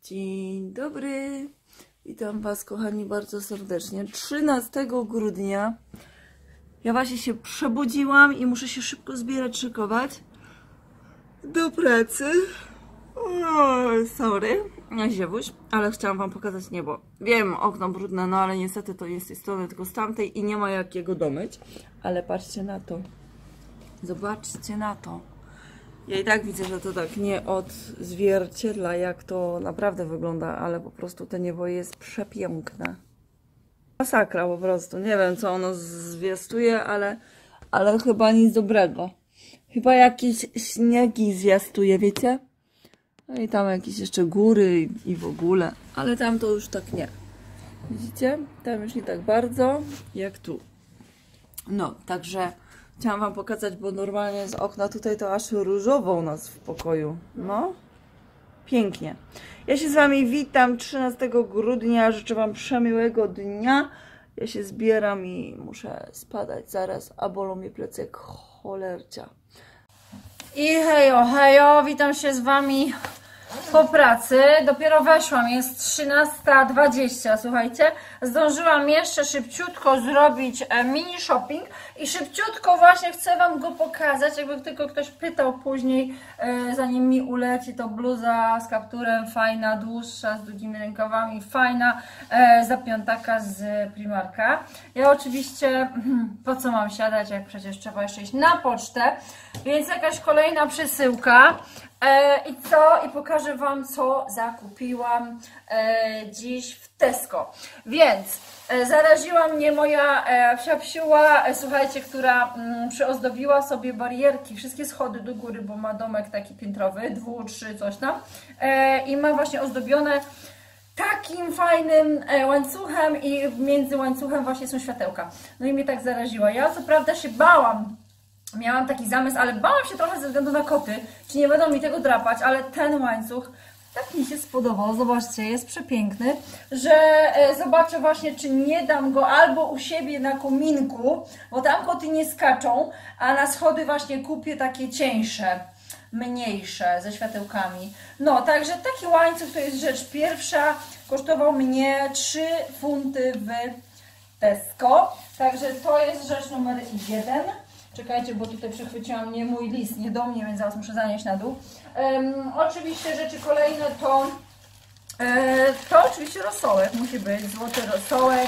Dzień dobry, witam Was kochani bardzo serdecznie. 13 grudnia ja właśnie się przebudziłam i muszę się szybko zbierać, szykować do pracy. Sorry, ziewuś, ale chciałam Wam pokazać niebo. Wiem, okno brudne, no ale niestety to nie z tej strony, tylko z tamtej i nie ma jakiego domyć. Ale patrzcie na to, zobaczcie na to. Ja i tak widzę, że to tak nie odzwierciedla, jak to naprawdę wygląda, ale po prostu to niebo jest przepiękne. Masakra po prostu. Nie wiem, co ono zwiastuje, ale chyba nic dobrego. Chyba jakieś śniegi zwiastuje, wiecie? No i tam jakieś jeszcze góry i w ogóle. Ale tam to już tak nie. Widzicie? Tam już nie tak bardzo, jak tu. No, także chciałam Wam pokazać, bo normalnie z okna tutaj to aż różowo u nas w pokoju. No, pięknie. Ja się z Wami witam 13 grudnia. Życzę Wam przemiłego dnia. Ja się zbieram i muszę spadać zaraz, a bolą mnie plecy jak cholercia. I hejo, hejo, witam się z Wami po pracy. Dopiero weszłam, jest 13:20, słuchajcie. Zdążyłam jeszcze szybciutko zrobić mini shopping i szybciutko właśnie chcę Wam go pokazać, jakby tylko ktoś pytał później, zanim mi uleci, to bluza z kapturem, fajna, dłuższa, z długimi rękawami, fajna, za piątaka z Primarka. Ja oczywiście, po co mam siadać, jak przecież trzeba jeszcze iść na pocztę, więc jakaś kolejna przesyłka. I co? I pokażę Wam, co zakupiłam dziś w Tesco. Więc zaraziła mnie moja psiapsiuła, słuchajcie, która przyozdobiła sobie barierki, wszystkie schody do góry, bo ma domek taki piętrowy, 2, 3, coś tam. I ma właśnie ozdobione takim fajnym łańcuchem i między łańcuchem właśnie są światełka. No i mnie tak zaraziła. Ja co prawda się bałam. Miałam taki zamysł, ale bałam się trochę ze względu na koty, czy nie będą mi tego drapać, ale ten łańcuch tak mi się spodobał, zobaczcie, jest przepiękny, że zobaczę właśnie, czy nie dam go albo u siebie na kominku, bo tam koty nie skaczą, a na schody właśnie kupię takie cieńsze, mniejsze, ze światełkami. No, także taki łańcuch to jest rzecz pierwsza, kosztował mnie 3 funty w Tesco, także to jest rzecz numer 1. Czekajcie, bo tutaj przechwyciłam nie mój list, nie do mnie, więc zaraz muszę zanieść na dół. Oczywiście rzeczy kolejne to oczywiście rosołek musi być, złoty rosołek.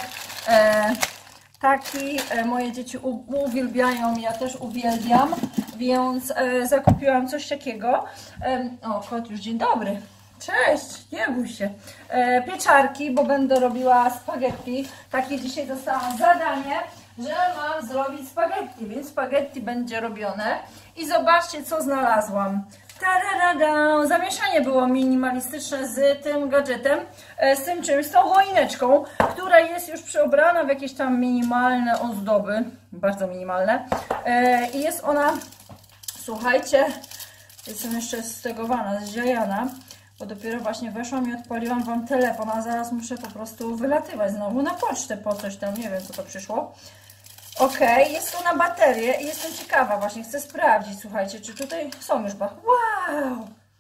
Taki moje dzieci uwielbiają, ja też uwielbiam, więc zakupiłam coś takiego. O, kot już dzień dobry. Cześć, nie bój się. Pieczarki, bo będę robiła spaghetti. Takie dzisiaj dostałam zadanie, że mam zrobić spaghetti, więc spaghetti będzie robione. I zobaczcie, co znalazłam. Tararada! Zamieszanie było minimalistyczne z tym gadżetem, z tym czymś, z tą choineczką, która jest już przeobrana w jakieś tam minimalne ozdoby, bardzo minimalne. I jest ona, słuchajcie, jestem jeszcze stegowana, zziajana, bo dopiero właśnie weszłam i odpaliłam Wam telefon, a zaraz muszę po prostu wylatywać znowu na pocztę po coś tam, nie wiem, co to przyszło. Ok, jest to na baterię i jestem ciekawa, właśnie chcę sprawdzić, słuchajcie, czy tutaj są już wow!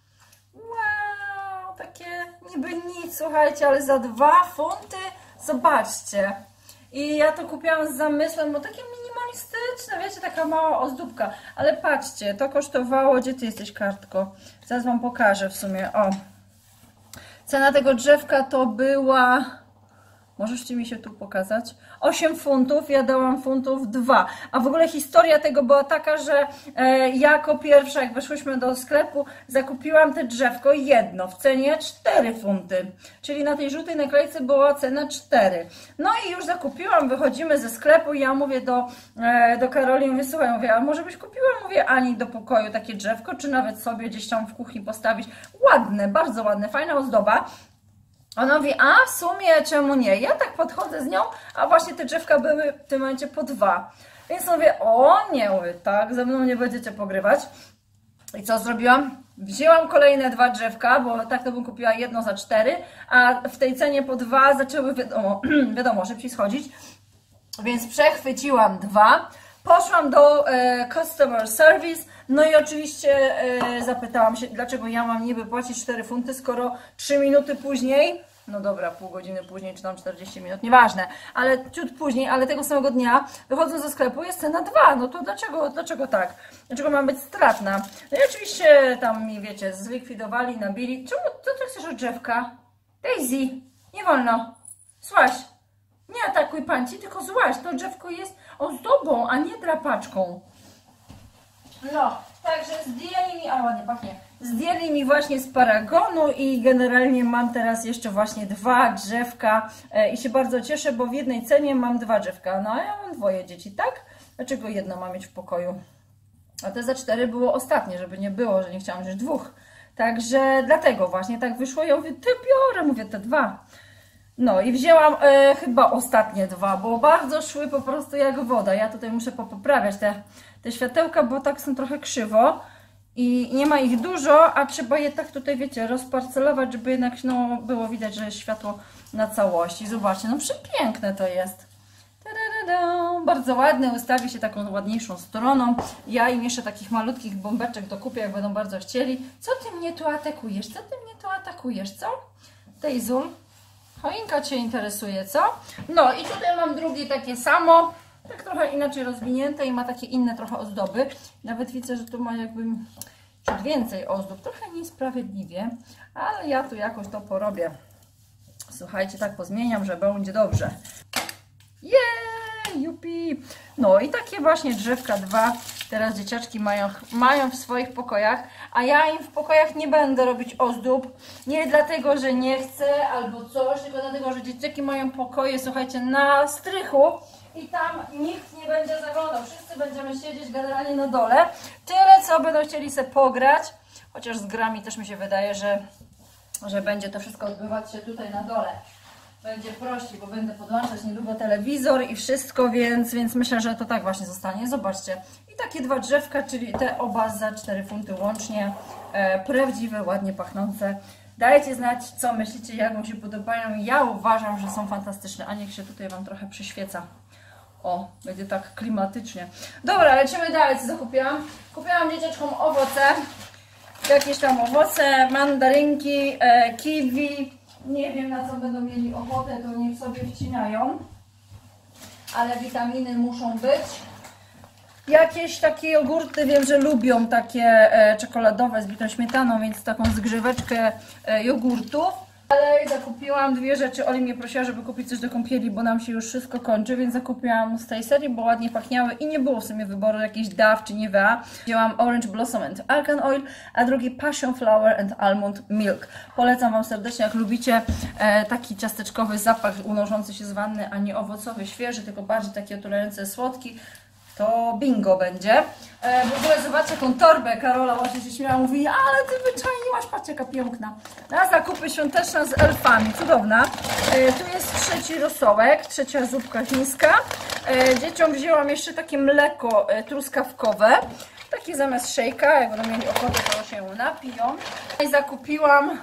Wow! Takie niby nic, słuchajcie, ale za 2 funty, zobaczcie. I ja to kupiłam z zamysłem, bo takie minimalistyczne, wiecie, taka mała ozdóbka. Ale patrzcie, to kosztowało, gdzie Ty jesteś, kartko? Zaraz Wam pokażę w sumie, o. Cena tego drzewka to była... Możecie mi się tu pokazać? 8 funtów, ja dałam funtów 2. A w ogóle historia tego była taka, że jako pierwsza, jak weszłyśmy do sklepu, zakupiłam te drzewko jedno w cenie 4 funty. Czyli na tej żółtej naklejce była cena 4. No i już zakupiłam, wychodzimy ze sklepu i ja mówię do Karoli, mówię, słuchaj, mówię, a może byś kupiła, mówię, Ani do pokoju takie drzewko, czy nawet sobie gdzieś tam w kuchni postawić. Ładne, bardzo ładne, fajna ozdoba. Ona mówi, a w sumie czemu nie? Ja tak podchodzę z nią, a właśnie te drzewka były w tym momencie po 2. Więc mówię, o nie, tak, ze mną nie będziecie pogrywać. I co zrobiłam? Wzięłam kolejne 2 drzewka, bo tak to bym kupiła jedno za 4, a w tej cenie po 2 zaczęły, wiadomo, szybciej schodzić. Więc przechwyciłam 2. Poszłam do customer service, No i oczywiście zapytałam się, dlaczego ja mam niby płacić 4 funty, skoro 3 minuty później, no dobra, pół godziny później, czy tam 40 minut, nieważne, ale ciut później, ale tego samego dnia, wychodząc ze sklepu, jest cena 2. No to dlaczego tak? Dlaczego mam być stratna? No i oczywiście tam mi, wiecie, zlikwidowali, nabili. Czemu ty chcesz od drzewka? Daisy, nie wolno. Złaź. Nie atakuj panci, tylko złaź. To drzewko jest ozdobą, a nie drapaczką. No, także zdjęli mi, a ładnie pachnie, zdjęli mi właśnie z paragonu i generalnie mam teraz jeszcze właśnie 2 drzewka i się bardzo cieszę, bo w jednej cenie mam 2 drzewka. No a ja mam 2 dzieci, tak? Dlaczego jedno mam mieć w pokoju? A te za 4 było ostatnie, żeby nie było, że nie chciałam wziąć 2. Także dlatego właśnie tak wyszło. Ja mówię, te biorę, mówię, te 2. No i wzięłam chyba ostatnie 2, bo bardzo szły po prostu jak woda. Ja tutaj muszę poprawiać te światełka, bo tak są trochę krzywo i nie ma ich dużo, a trzeba je tak tutaj, wiecie, rozparcelować, żeby jednak no, było widać, że jest światło na całości. Zobaczcie, no przepiękne to jest. Bardzo ładne, ustawi się taką ładniejszą stroną. Ja im jeszcze takich malutkich bombeczek dokupię, jak będą bardzo chcieli. Co ty mnie tu atakujesz? Co ty mnie tu atakujesz, co? Dejzul, choinka Cię interesuje, co? No i tutaj mam drugie takie samo, tak trochę inaczej rozwinięte i ma takie inne trochę ozdoby. Nawet widzę, że tu ma jakby ciut więcej ozdób. Trochę niesprawiedliwie, ale ja tu jakoś to porobię. Słuchajcie, tak pozmieniam, że będzie dobrze. Jupi! No i takie właśnie drzewka 2 teraz dzieciaczki mają w swoich pokojach, a ja im w pokojach nie będę robić ozdób. Nie dlatego, że nie chcę albo coś, tylko dlatego, że dzieciaki mają pokoje, słuchajcie, na strychu i tam nikt nie będzie zaglądał. Wszyscy będziemy siedzieć generalnie na dole. Tyle, co będą chcieli sobie pograć, chociaż z grami też mi się wydaje, że będzie to wszystko odbywać się tutaj na dole. Będzie prościej, bo będę podłączać niedługo telewizor i wszystko, więc myślę, że to tak właśnie zostanie. Zobaczcie. I takie 2 drzewka, czyli te oba za 4 funty łącznie. Prawdziwe, ładnie pachnące. Dajcie znać, co myślicie, jak Wam się podobają. Ja uważam, że są fantastyczne. A niech się tutaj Wam trochę przyświeca. O, będzie tak klimatycznie. Dobra, lecimy dalej. Co zakupiłam? Kupiłam dzieciaczkom owoce. Jakieś tam owoce, mandarynki, kiwi. Nie wiem, na co będą mieli ochotę, to niech sobie wcinają. Ale witaminy muszą być. Jakieś takie jogurty, wiem, że lubią takie czekoladowe z bitą śmietaną, więc taką zgrzeweczkę jogurtów. Ale zakupiłam 2 rzeczy. Oli mnie prosiła, żeby kupić coś do kąpieli, bo nam się już wszystko kończy, więc zakupiłam z tej serii, bo ładnie pachniały i nie było w sumie wyboru jakiś Dove czy Nivea. Wzięłam Orange Blossom and Argan Oil, a drugi Passion Flower and Almond Milk. Polecam Wam serdecznie, jak lubicie taki ciasteczkowy zapach unoszący się z wanny, a nie owocowy, świeży, tylko bardziej taki otulający, słodki. To bingo będzie. W ogóle zobaczcie jaką torbę. Karola właśnie się śmiała, mówi, ale ty wyczaiłaś, patrzcie jaka piękna. Na zakupy świąteczne z elfami, cudowna. Tu jest 3. rosołek, 3. zupka chińska. Dzieciom wzięłam jeszcze takie mleko truskawkowe. Takie zamiast szejka, jak będą mieli ochotę, to się napiją. I zakupiłam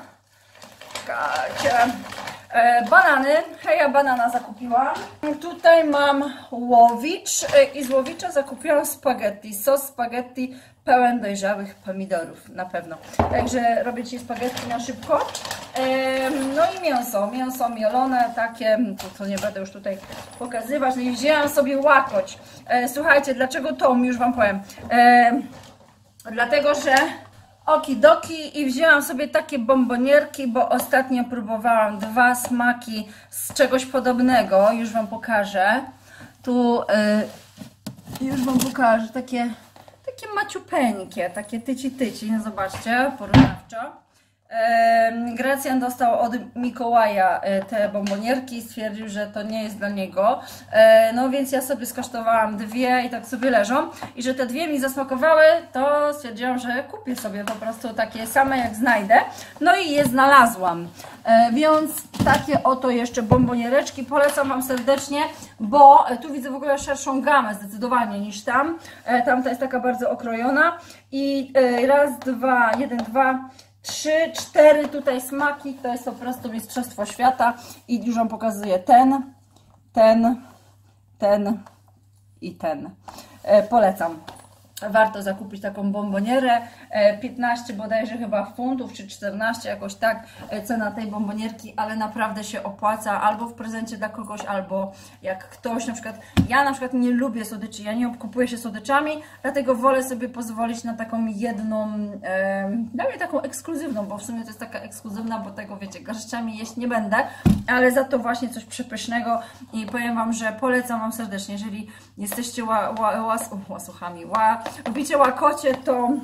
banany, heja banana zakupiłam. Tutaj mam łowicz i z łowicza zakupiłam spaghetti. Sos spaghetti pełen dojrzałych pomidorów, na pewno. Także robię dzisiaj spaghetti na szybko. No i mięso mielone, takie, to nie będę już tutaj pokazywać. No i wzięłam sobie łakoć. Słuchajcie, dlaczego to? Już Wam powiem. Dlatego, że okidoki i wzięłam sobie takie bombonierki, bo ostatnio próbowałam 2 smaki z czegoś podobnego. Już Wam pokażę. Tu już Wam pokażę takie maciupeńkie, takie tyci. No zobaczcie, porównawczo. Gracjan dostał od Mikołaja te bombonierki i stwierdził, że to nie jest dla niego. No więc ja sobie skosztowałam 2 i tak sobie leżą. I że te 2 mi zasmakowały, to stwierdziłam, że kupię sobie po prostu takie same jak znajdę. No i je znalazłam. Więc takie oto jeszcze bomboniereczki polecam Wam serdecznie, bo tu widzę w ogóle szerszą gamę zdecydowanie niż tam. Tamta jest taka bardzo okrojona. I raz, 2, 1, 2, 3, 4 tutaj smaki, to jest po prostu mistrzostwo świata i już Wam pokazuję ten i ten. Polecam. warto zakupić taką bombonierę, 15 bodajże chyba funtów, czy 14, jakoś tak cena tej bombonierki, ale naprawdę się opłaca, albo w prezencie dla kogoś, albo jak ktoś, na przykład, ja na przykład nie lubię słodyczy, ja nie obkupuję się słodyczami, dlatego wolę sobie pozwolić na taką jedną, dla mnie taką ekskluzywną, bo w sumie to jest taka ekskluzywna, bo tego, wiecie, garściami jeść nie będę, ale za to właśnie coś przepysznego i powiem Wam, że polecam Wam serdecznie, jeżeli jesteście łasuchami, lubicie łakocie,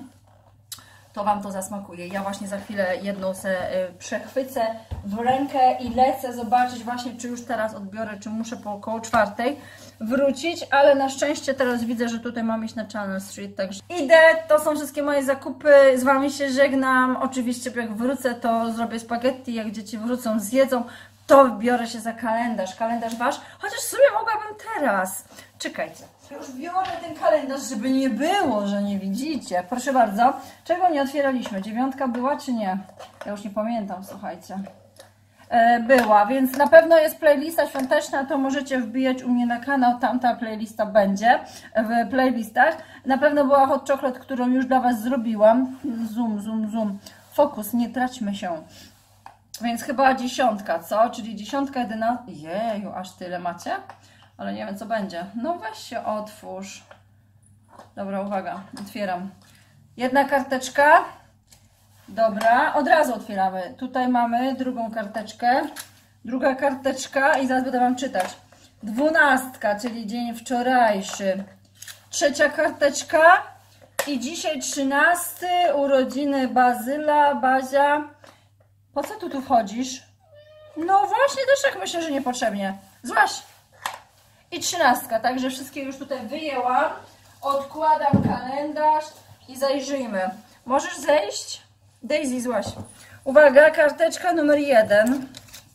to Wam to zasmakuje. Ja właśnie za chwilę jedną se przechwycę w rękę i lecę zobaczyć właśnie, czy już teraz odbiorę, czy muszę po około 4 wrócić, ale na szczęście teraz widzę, że tutaj mam iść na Channel Street, także idę, to są wszystkie moje zakupy, z Wami się żegnam, oczywiście jak wrócę, to zrobię spaghetti, jak dzieci wrócą, zjedzą, to biorę się za kalendarz Wasz, chociaż sobie mogłabym teraz, czekajcie. Już biorę ten kalendarz, żeby nie było, że nie widzicie. Proszę bardzo. Czego nie otwieraliśmy? 9 była czy nie? Ja już nie pamiętam, słuchajcie. Była, więc na pewno jest playlista świąteczna, to możecie wbijać u mnie na kanał, tamta playlista będzie w playlistach. Na pewno była hot chocolate, którą już dla Was zrobiłam. Zoom. Fokus, nie traćmy się. Więc chyba 10, co? Czyli 10, 11. Jeju, aż tyle macie? Ale nie wiem, co będzie. No weź się otwórz. Dobra, uwaga, otwieram. Jedna karteczka. Dobra, od razu otwieramy. Tutaj mamy drugą karteczkę. Druga karteczka i zaraz będę Wam czytać. 12, czyli dzień wczorajszy. Trzecia karteczka. I dzisiaj 13, urodziny Bazyla, Bazia. Po co tu wchodzisz? No właśnie, też tak myślę, że niepotrzebnie. Złaś. I 13, także wszystkie już tutaj wyjęłam. Odkładam kalendarz i zajrzyjmy. Możesz zejść? Daisy, złaś. Uwaga, karteczka numer 1.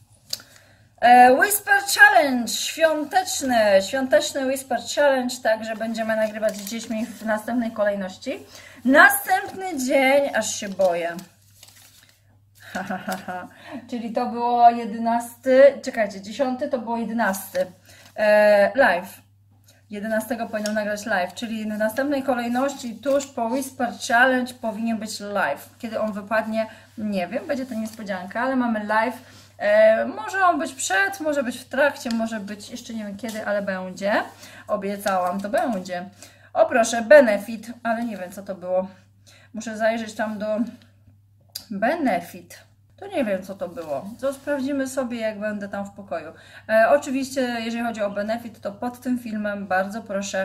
Whisper Challenge, świąteczny Whisper Challenge, także będziemy nagrywać z dziećmi w następnej kolejności. Następny dzień, aż się boję. Czyli to było 11, czekajcie, 10 to było 11. Live. 11 powinnam nagrać live, czyli w następnej kolejności tuż po Whisper Challenge powinien być live. Kiedy on wypadnie, nie wiem, będzie to niespodzianka, ale mamy live. Może on być przed, może być w trakcie, może być jeszcze nie wiem kiedy, ale będzie. Obiecałam, to będzie. O proszę, Benefit, ale nie wiem co to było. Muszę zajrzeć tam do Benefit. To nie wiem, co to było. To sprawdzimy sobie, jak będę tam w pokoju. Oczywiście, jeżeli chodzi o Benefit, to pod tym filmem bardzo proszę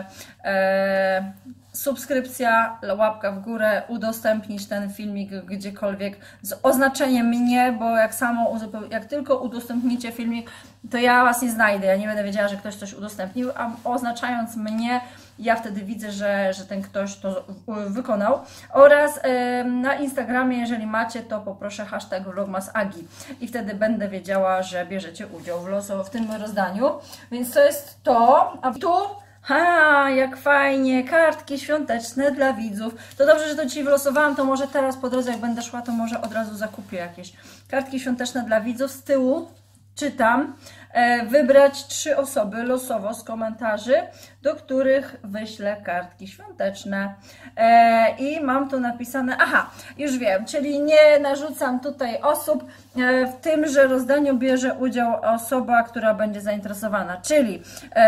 subskrypcja, łapka w górę, udostępnić ten filmik gdziekolwiek z oznaczeniem mnie, bo jak tylko udostępnicie filmik, to ja Was nie znajdę. Ja nie będę wiedziała, że ktoś coś udostępnił, a oznaczając mnie, ja wtedy widzę, że ten ktoś to wykonał. Oraz na Instagramie, jeżeli macie, to poproszę hashtag vlogmasagi i wtedy będę wiedziała, że bierzecie udział w tym rozdaniu. Więc to jest to. A tu, jak fajnie, kartki świąteczne dla widzów. To dobrze, że to dzisiaj wylosowałam, to może teraz po drodze, jak będę szła, to może od razu zakupię jakieś kartki świąteczne dla widzów. Z tyłu czytam. Wybrać 3 osoby losowo z komentarzy, do których wyślę kartki świąteczne. I mam tu napisane, już wiem, czyli nie narzucam tutaj osób, w tymże rozdaniu bierze udział osoba, która będzie zainteresowana, czyli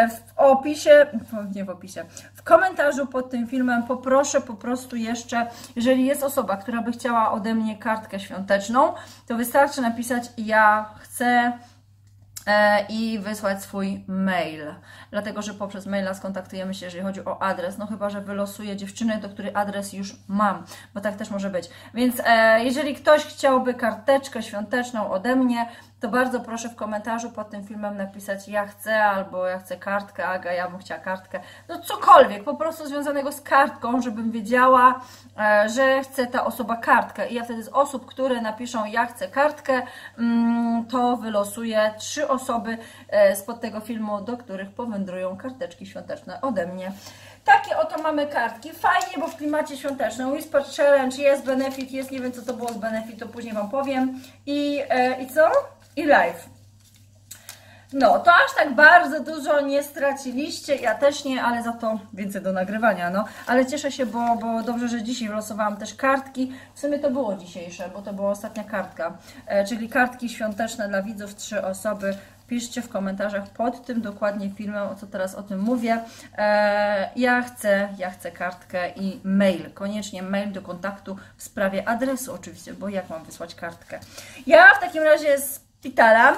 w komentarzu pod tym filmem poproszę po prostu jeszcze, jeżeli jest osoba, która by chciała ode mnie kartkę świąteczną, to wystarczy napisać ja chcę i wysłać swój mail, dlatego że poprzez maila skontaktujemy się, jeżeli chodzi o adres, no chyba że wylosuję dziewczynę, do której adres już mam, bo tak też może być. Więc jeżeli ktoś chciałby karteczkę świąteczną ode mnie, to bardzo proszę w komentarzu pod tym filmem napisać ja chcę, albo ja chcę kartkę, Aga, ja bym chciała kartkę, no cokolwiek, po prostu związanego z kartką, żebym wiedziała, że chce ta osoba kartkę i ja wtedy z osób, które napiszą ja chcę kartkę, to wylosuję 3 osoby spod tego filmu, do których powędrują karteczki świąteczne ode mnie. Takie oto mamy kartki, fajnie, bo w klimacie świątecznym. Whisper Challenge, jest Benefit, jest, nie wiem co to było z Benefit, to później Wam powiem. I co? I live. No, to aż tak bardzo dużo nie straciliście, ja też nie, ale za to więcej do nagrywania, no. Ale cieszę się, bo dobrze, że dzisiaj wylosowałam też kartki. W sumie to było dzisiejsze, bo to była ostatnia kartka, czyli kartki świąteczne dla widzów, 3 osoby. Piszcie w komentarzach pod tym dokładnie filmem, o co teraz o tym mówię. Ja chcę kartkę i mail. Koniecznie mail do kontaktu w sprawie adresu oczywiście, bo jak mam wysłać kartkę? Ja w takim razie z szpitala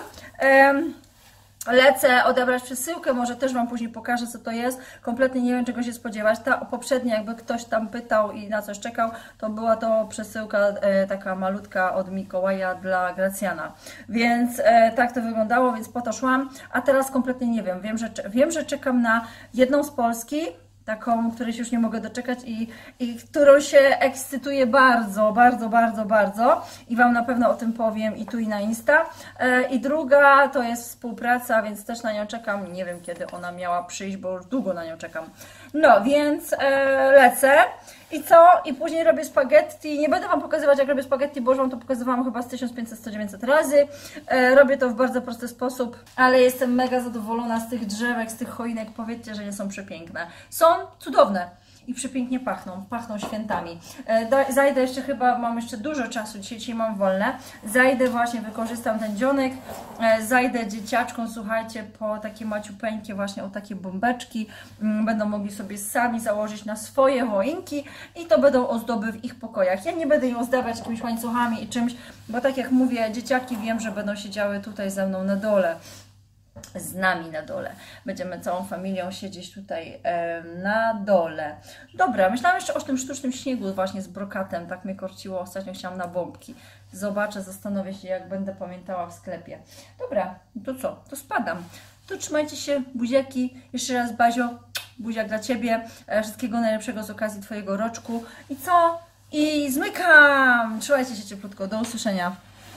lecę odebrać przesyłkę, może też Wam później pokażę, co to jest. Kompletnie nie wiem, czego się spodziewać. Ta poprzednia, jakby ktoś tam pytał i na coś czekał, to była to przesyłka taka malutka od Mikołaja dla Gracjana. Więc tak to wyglądało, więc po to szłam. A teraz kompletnie nie wiem. Wiem, że czekam na jedną z Polski, taką, której się już nie mogę doczekać i którą się ekscytuję bardzo i Wam na pewno o tym powiem i tu i na Insta. I druga to jest współpraca, więc też na nią czekam. Nie wiem, kiedy ona miała przyjść, bo już długo na nią czekam. No, więc lecę. I co? I później robię spaghetti. Nie będę Wam pokazywać, jak robię spaghetti, bo już Wam to pokazywałam chyba z 1500-1900 razy. Robię to w bardzo prosty sposób, ale jestem mega zadowolona z tych drzewek, z tych choinek. Powiedzcie, że nie są przepiękne. Są cudowne. I przepięknie pachną świętami. Zajdę jeszcze chyba, mam jeszcze dużo czasu, dzisiaj mam wolne. Zajdę właśnie, wykorzystam ten dzionek, zajdę dzieciaczkom, słuchajcie, po takie maciupeńkie właśnie o takie bombeczki. Będą mogli sobie sami założyć na swoje choinki i to będą ozdoby w ich pokojach. Ja nie będę je ozdabiać jakimiś łańcuchami i czymś, bo tak jak mówię, dzieciaki wiem, że będą siedziały tutaj ze mną na dole. Z nami na dole. Będziemy całą familią siedzieć tutaj na dole. Dobra, myślałam jeszcze o tym sztucznym śniegu właśnie z brokatem. Tak mnie korciło. Ostatnio chciałam na bombki. Zobaczę, zastanowię się, jak będę pamiętała w sklepie. Dobra, to co? To spadam. To trzymajcie się, buziaki. Jeszcze raz, Bazio, buziak dla Ciebie. Wszystkiego najlepszego z okazji Twojego roczku. I co? I zmykam! Trzymajcie się cieplutko. Do usłyszenia.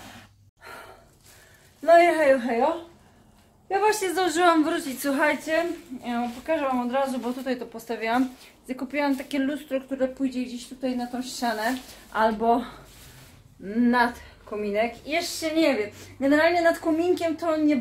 No i hejo, hejo. Ja właśnie zdążyłam wrócić, słuchajcie, pokażę Wam od razu, bo tutaj to postawiłam. Zakupiłam takie lustro, które pójdzie gdzieś tutaj na tą ścianę, albo nad kominek. Jeszcze nie wiem, generalnie nad kominkiem to nie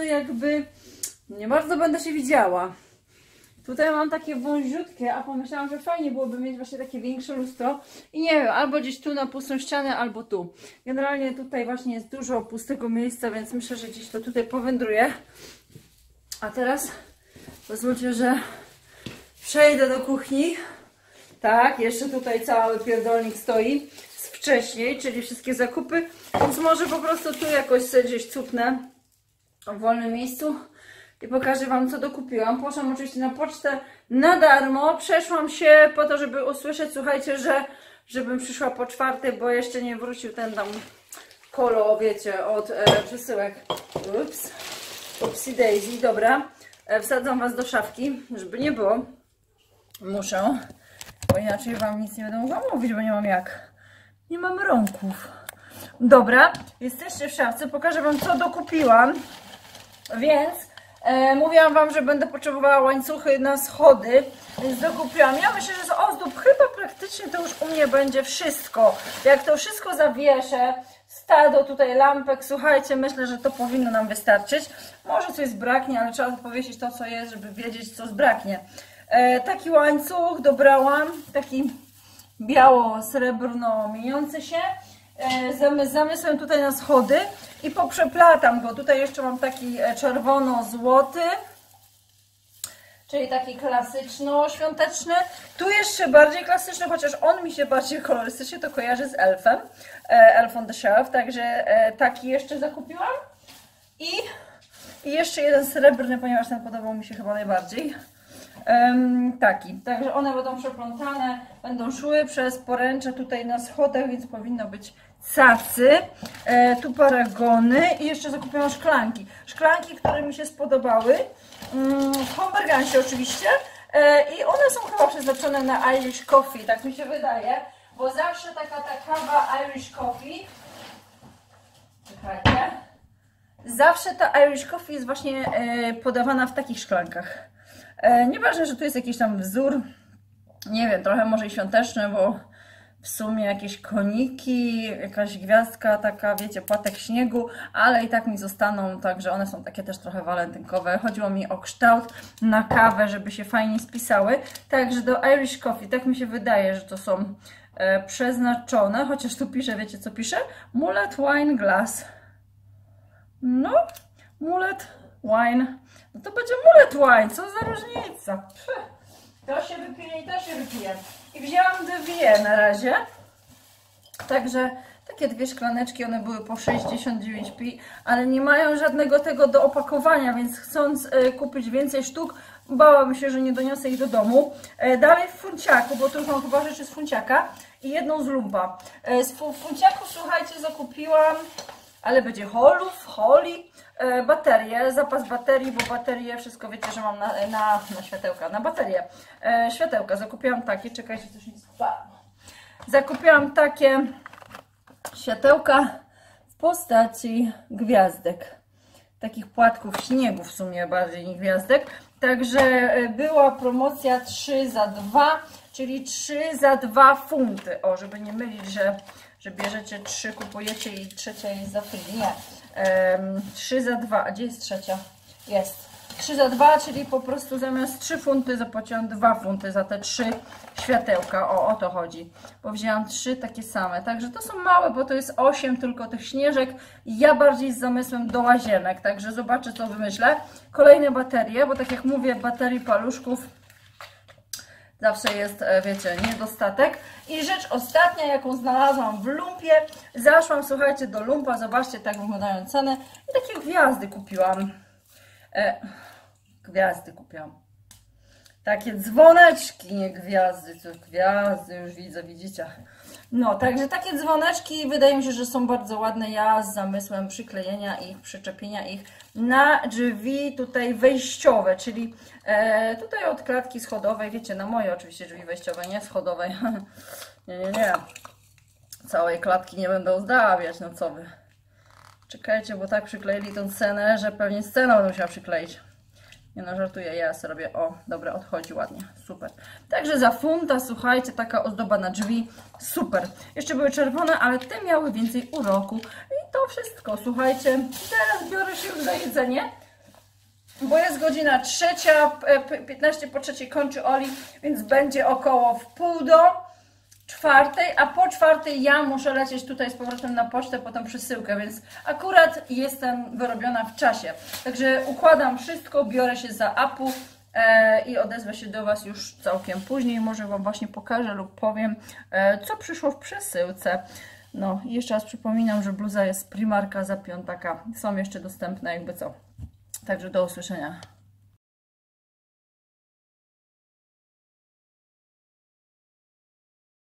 bardzo będę się widziała. Tutaj mam takie wąziutkie, a pomyślałam, że fajnie byłoby mieć właśnie takie większe lustro. I nie wiem, albo gdzieś tu na pustą ścianę, albo tu. Generalnie tutaj właśnie jest dużo pustego miejsca, więc myślę, że gdzieś to tutaj powędruje. A teraz pozwólcie, że przejdę do kuchni. Tak, jeszcze tutaj cały pierdolnik stoi z wcześniej, czyli wszystkie zakupy. Więc może po prostu tu jakoś sobie gdzieś cupnę w wolnym miejscu. I pokażę Wam, co dokupiłam. Poszłam oczywiście na pocztę na darmo. Przeszłam się po to, żeby usłyszeć, słuchajcie, żebym przyszła po 4, bo jeszcze nie wrócił ten tam kolo, wiecie, od przesyłek. Ups. Upsi daisy. Dobra. Wsadzam Was do szafki, żeby nie było. Muszę, bo inaczej Wam nic nie będę mogła mówić, bo nie mam jak. Nie mam rąków. Dobra. Jesteście w szafce. Pokażę Wam, co dokupiłam. Więc mówiłam Wam, że będę potrzebowała łańcuchy na schody, więc dokupiłam. Ja myślę, że z ozdób chyba praktycznie to już u mnie będzie wszystko. Jak to wszystko zawieszę, stado tutaj lampek, słuchajcie, myślę, że to powinno nam wystarczyć. Może coś zbraknie, ale trzeba powiesić to, co jest, żeby wiedzieć, co zbraknie. Taki łańcuch dobrałam, taki biało-srebrno mieniący się. Z zamysłem tutaj na schody i poprzeplatam go. Tutaj jeszcze mam taki czerwono-złoty, czyli taki klasyczno-świąteczny. Tu jeszcze bardziej klasyczny, chociaż on mi się bardziej kolorystycznie to kojarzy z Elfem. Elf on the Shelf, także taki jeszcze zakupiłam. I jeszcze jeden srebrny, ponieważ ten podobał mi się chyba najbardziej. Taki, także one będą przeplątane, będą szły przez poręcze tutaj na schodach, więc powinno być cacy. Tu paragony i jeszcze zakupiłam szklanki. Szklanki, które mi się spodobały, w Hombergansie oczywiście, i one są chyba przeznaczone na Irish Coffee, tak mi się wydaje, bo zawsze ta kawa Irish Coffee, czekajcie, zawsze ta Irish Coffee jest właśnie podawana w takich szklankach. Nieważne, że tu jest jakiś tam wzór, nie wiem, trochę może i świąteczny, bo w sumie jakieś koniki, jakaś gwiazdka taka, wiecie, płatek śniegu, ale i tak mi zostaną, także one są takie też trochę walentynkowe. Chodziło mi o kształt na kawę, żeby się fajnie spisały. Także do Irish Coffee, tak mi się wydaje, że to są przeznaczone, chociaż tu pisze, wiecie co pisze? Mullet Wine Glass. No, Mullet Wine. No to będzie Mullet Wine, co za różnica. To się wypije i to się wypije. I wzięłam dwie na razie. Także takie dwie szklaneczki, one były po 69p, ale nie mają żadnego tego do opakowania, więc chcąc kupić więcej sztuk, bałabym się, że nie doniosę ich do domu. Dalej w funciaku, bo tu już mam chyba rzeczy z funciaka i jedną z lumpa. Z funciaku, słuchajcie, zakupiłam, ale będzie Holi, baterie, zapas baterii, bo baterie, wszystko wiecie, że mam na światełka, na baterię. Światełka, zakupiłam takie, czekajcie, coś nie spadło. Zakupiłam takie światełka w postaci gwiazdek. Takich płatków śniegu w sumie bardziej niż gwiazdek. Także była promocja 3 za 2, czyli 3 za 2 funty. O, żeby nie mylić, że bierzecie 3, kupujecie i trzecia jest za free. Nie. 3 za 2. A gdzie jest trzecia? Jest. 3 za 2, czyli po prostu zamiast 3 funty zapłaciłam 2 funty za te 3 światełka. O to chodzi. Bo wzięłam 3 takie same. Także to są małe, bo to jest 8 tylko tych śnieżek. Ja bardziej z zamysłem do łazienek. Także zobaczę, co wymyślę. Kolejne baterie, bo tak jak mówię, baterii paluszków zawsze jest, wiecie, niedostatek. I rzecz ostatnia, jaką znalazłam w lumpie. Zaszłam, słuchajcie, do lumpa. Zobaczcie, tak wyglądają ceny. I takie gwiazdy kupiłam. Gwiazdy kupiłam. Takie dzwoneczki, nie gwiazdy. Co gwiazdy, już widzę, widzicie. No, także takie dzwoneczki wydaje mi się, że są bardzo ładne. Ja z zamysłem przyklejenia ich, przyczepienia ich na drzwi tutaj wejściowe, czyli tutaj od klatki schodowej, wiecie, na moje oczywiście drzwi wejściowe, nie schodowej. Nie. Całej klatki nie będę ozdabiać, no co wy. Czekajcie, bo tak przykleili tą scenę, że pewnie scenę będę musiała przykleić. Nie no, żartuję, ja sobie robię. O, dobra, odchodzi ładnie, super. Także za funta, słuchajcie, taka ozdoba na drzwi, super. Jeszcze były czerwone, ale te miały więcej uroku. I to wszystko, słuchajcie. Teraz biorę się już za jedzenie, bo jest godzina 3, 15 po 3 kończy Oli, więc będzie około w pół do 4, a po 4 ja muszę lecieć tutaj z powrotem na pocztę po tą przesyłkę, więc akurat jestem wyrobiona w czasie. Także układam wszystko, biorę się za Apu i odezwę się do Was już całkiem później. Może Wam właśnie pokażę lub powiem, co przyszło w przesyłce. No i jeszcze raz przypominam, że bluza jest z Primarka za 5. Są jeszcze dostępne jakby co. Także do usłyszenia.